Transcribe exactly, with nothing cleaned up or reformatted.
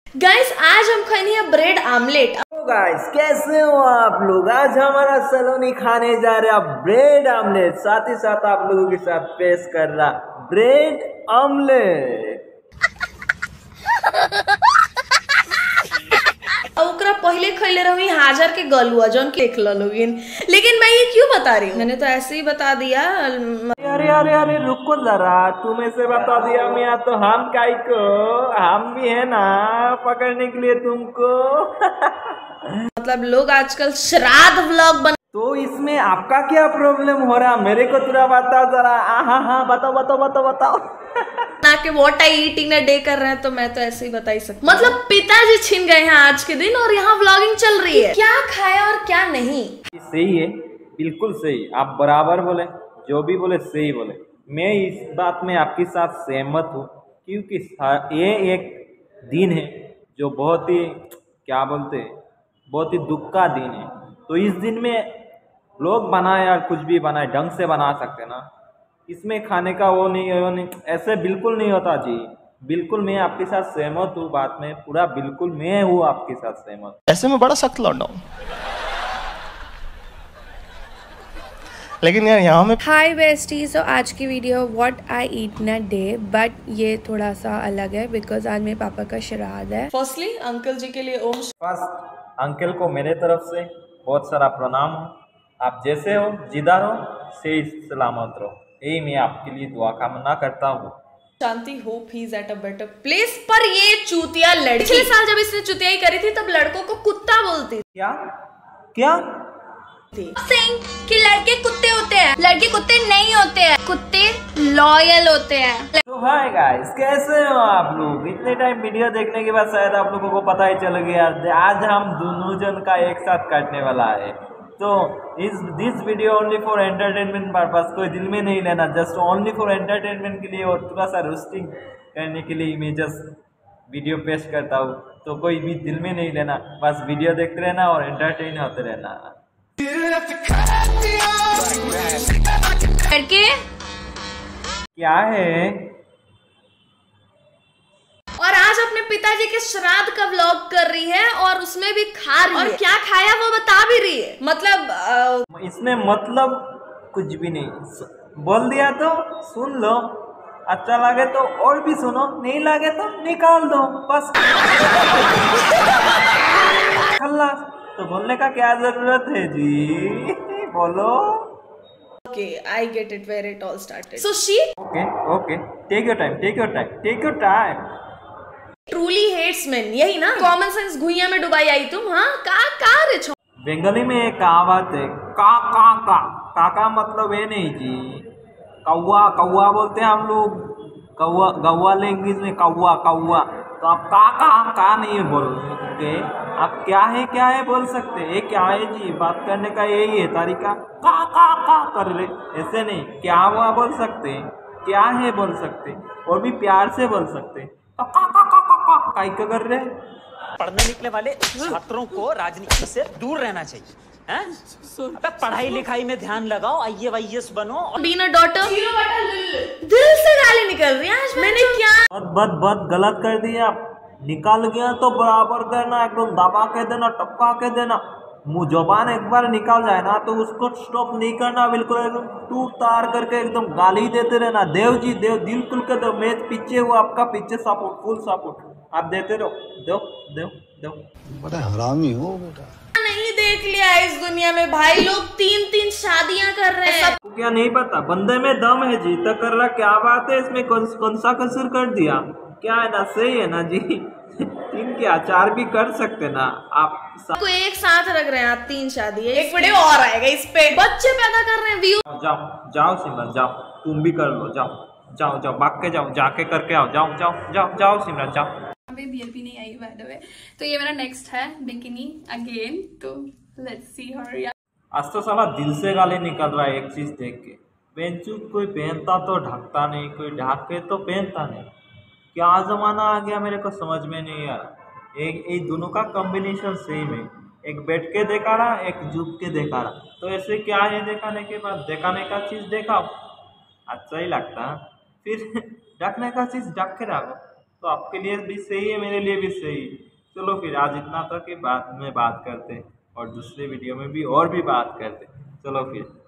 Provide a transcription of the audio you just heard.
Guys आज हम खाएंगे ब्रेड आमलेट। तो गाइस कैसे हो आप लोग। आज हमारा सलोनी खाने जा रहा ब्रेड आमलेट, साथ ही साथ आप लोगों के साथ पेश कर रहा ब्रेड आमलेट। ओकरा पहले खैले रही हाजर के गलुआ जौन के देख लोगिन, लेकिन मैं ये क्यों बता रही हूँ, मैंने तो ऐसे ही बता दिया। अरे अरे अरे रुको जरा, तुम ऐसे बता दिया मैं तो हम काई को, हम भी है ना पकड़ने के लिए तुमको। मतलब लोग आजकल श्राद्ध व्लॉग बना, तो इसमें आपका क्या प्रॉब्लम हो रहा मेरे को थोड़ा बताओ जरा। हाँ हाँ बताओ बताओ बताओ बताओ। ना कि what I eating a day कर रहे हैं, तो मैं तो ऐसे ही बता ही सकती। मतलब पिताजी छिन गए हैं आज के दिन और यहाँ व्लॉगिंग चल रही है, क्या खाया और क्या नहीं। सही है, बिल्कुल सही, आप बराबर बोले, जो भी बोले सही बोले। मैं इस बात में आपके साथ सहमत हूँ, क्योंकि ये एक दिन है जो बहुत ही क्या बोलते हैं, बहुत ही दुख का दिन है। तो इस दिन में लोग बनाए या कुछ भी बनाए ढंग से बना सकते ना, इसमें खाने का वो नहीं वो नहीं ऐसे बिल्कुल नहीं होता जी। बिल्कुल मैं आपके साथ सहमत हूँ बात में, पूरा बिल्कुल मैं हूँ आपके साथ सहमत। ऐसे में बड़ा सख्त लौटा हूँ, लेकिन यार यहाँ में हाय बेस्टी। सो आज की video what I eat in a day, but ये थोड़ा सा अलग है बिकॉज आज मेरे पापा का श्राद्ध है। फर्स्टली अंकल जी के लिए ओम। फर्स्ट अंकल को मेरे तरफ से बहुत सारा प्रणाम हो। आप जैसे हो जिधर हो सही सलामत रहो, यही मैं आपके लिए दुआ कामना करता हूँ। शांति hope he is at a better place. पर ये चूतिया लड़की, पिछले साल जब इसने चुतियाई करी थी तब लड़कों को कुत्ता बोलती थी। क्या क्या कि लड़के कुत्ते होते हैं, लड़के कुत्ते नहीं होते हैं, कुत्ते लॉयल होते हैं। तो हाय गाइस कैसे हो आप लोग। इतने टाइम वीडियो देखने के बाद शायद आप लोगों को पता ही चल गया आज हम दोनों जन का एक साथ काटने वाला है। तो इस this video only for entertainment purpose, कोई दिल में नहीं लेना, जस्ट ओनली फॉर एंटरटेनमेंट के लिए और थोड़ा सा रोस्टिंग करने के लिए मैं जस्ट वीडियो पेश करता हूँ। तो कोई भी दिल में नहीं लेना, बस वीडियो देखते रहना और एंटरटेन होते रहना। लड़के क्या है और आज अपने पिताजी के श्राद्ध का व्लॉग कर रही है और उसमें भी खा रही और है। क्या खाया वो बता भी रही है। मतलब आ... इसमें मतलब कुछ भी नहीं, बोल दिया तो सुन लो, अच्छा लगे तो और भी सुनो, नहीं लगे तो निकाल दो बस। खल्लास। तो बोलने का क्या जरूरत है जी, बोलो। Okay I get it where it all started. So she okay okay take your time take your time take your time truly hates men, यही ना। कॉमन सेंस घुइया में डुबाई आई तुम। हाँ का का रे छो। बंगाली में एक कहावत है, का का का का का मतलब है नहीं जी, कौवा कौवा बोलते हैं हम लोग, कौवा गौवा लैंग्वेज में कौवा कौवा। तो आप का का का नहीं बोलोगे, आप क्या है क्या है बोल सकते हैं। क्या है जी, बात करने का यही है तरीका, का का का कर रहे, ऐसे नहीं क्या हुआ बोल सकते हैं, क्या है बोल सकते, और भी प्यार से बोल सकते। तो का का का का का काई का कर रहे। पढ़ने निकले वाले छात्रों को राजनीति से दूर रहना चाहिए, हैं? अबे पढ़ाई लिखाई में ध्यान लगाओ, I A S I A S बनो। बीन अ डॉटर, दिल से गाली निकल रही है आज। मैंने क्या बहुत बहुत बहुत गलत कर दिया, निकल गया तो बराबर करना, एकदम दबा के देना, टपका के देना। मुँह जबान एक बार निकल जाए ना तो उसको स्टॉप नहीं करना, बिल्कुल एकदम टूट तार करके एकदम गाली देते रहना। देव जी देव, दिल खुल के दो, मैं पीछे हूँ आपका, पीछे सपोर्ट, फुल सपोर्ट, आप देते रहो, दो दो दो। बड़ा हरामी हो बेटा। नहीं देख लिया इस दुनिया में भाई, लोग तीन तीन शादियां कर रहे हैं। सबको क्या नहीं पता, बंदे में दम है जी, तो कर रहा, क्या बात है इसमें, कौन कौन सा कसूर कर दिया, क्या है ना, सही है ना जी। तीन क्या चार भी कर सकते ना आप, को एक साथ रख रहे हैं आप, तीन शादी है। एक वीडियो और आएगा इस पे, बच्चे पैदा कर रहे हैं, व्यू। जाओ जाओ सिमरन जाओ, तुम भी कर लो, जाओ जाओ जाओ भाग के जाओ, जाके करके आओ, जाओ जाओ जाओ जाओ सिमरन जाओ। अभी बीएलपी नहीं आई बाय द वे, तो ये मेरा नेक्स्ट है बिकिनी अगेन, तो लेट्स सी हर। आज तो साला दिल से गाली निकल रहा है एक चीज देख के, बेंचूत कोई पहनता तो ढकता नहीं, कोई ढक के तो पहनता नहीं, क्या जमाना आ गया मेरे को समझ में नहीं आ रहा। एक एक दोनों का कॉम्बिनेशन सेम है, एक बैठ के देखा रहा, एक झुक के देखा रहा, तो ऐसे क्या है, दिखाने के बाद दिखाने का चीज़ दिखाओ, अच्छा ही लगता है, फिर ढकने का चीज़ ढक के रखो, तो आपके लिए भी सही है, मेरे लिए भी सही। चलो फिर आज इतना तक, कि बाद में बात करते हैं और दूसरे वीडियो में भी और भी बात करते हैं। चलो फिर।